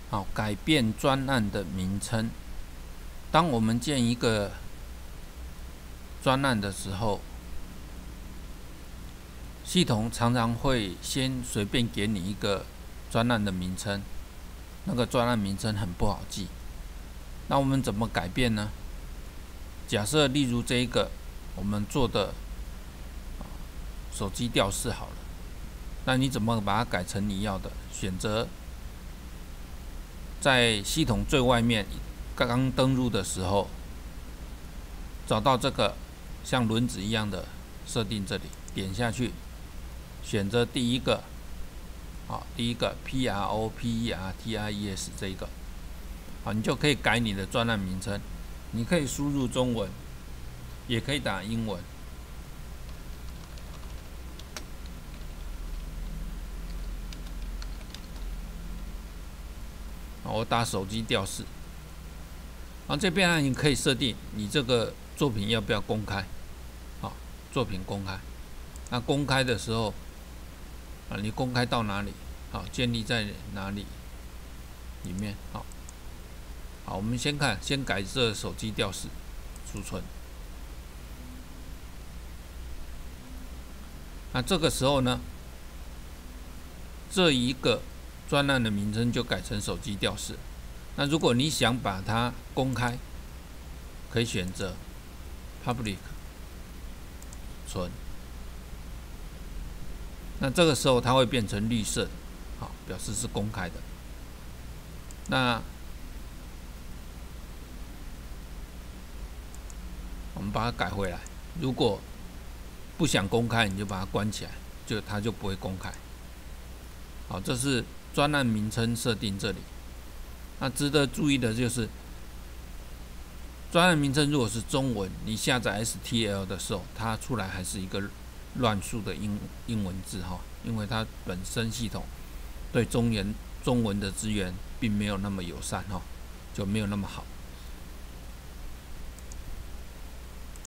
好，改变专案的名称。当我们建一个专案的时候，系统常常会先随便给你一个专案的名称，那个专案名称很不好记。那我们怎么改变呢？假设例如这一个我们做的手机吊饰好了，那你怎么把它改成你要的？选择在系统最外面刚刚登入的时候，找到这个像轮子一样的设定，这里点下去，选择第一个，第一个 PROPERTIES 这一个，你就可以改你的专案名称。你可以输入中文，也可以打英文。我打手机吊饰。这边呢，你可以设定你这个作品要不要公开，作品公开。那公开的时候，你公开到哪里？建立在哪里里面？好，我们先改这手机吊饰，储存。那这个时候呢，这一个专案的名称就改成手机吊饰。那如果你想把它公开，可以选择 Public 存。那这个时候它会变成绿色，表示是公开的。那我们把它改回来。如果不想公开，你就把它关起来，它就不会公开。好，这是专案名称设定这里。那值得注意的就是，专案名称如果是中文，你下载 STL 的时候，它出来还是一个乱数的英文字因为它本身系统对中文的资源并没有那么友善就没有那么好。